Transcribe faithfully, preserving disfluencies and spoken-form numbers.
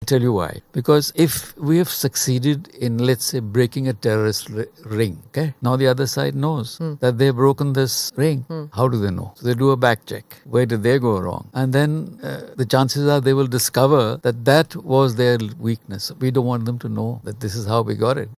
tell you why. Because if we have succeeded in, let's say, breaking a terrorist r- ring, okay, now the other side knows hmm. that they've broken this ring. Hmm. How do they know? So they do a back check. Where did they go wrong? And then uh, the chances are they will discover that that was their weakness. We don't want them to know that this is how we got it.